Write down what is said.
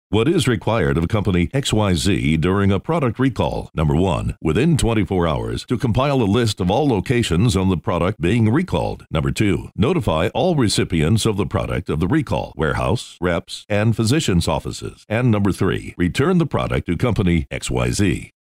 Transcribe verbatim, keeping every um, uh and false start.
What is required of company X Y Z during a product recall? Number one, within twenty-four hours, to compile a list of all locations on the product being recalled. Number two, notify all recipients of the product of the recall, warehouse, reps, and physicians' offices. And number three, return the product to company X Y Z.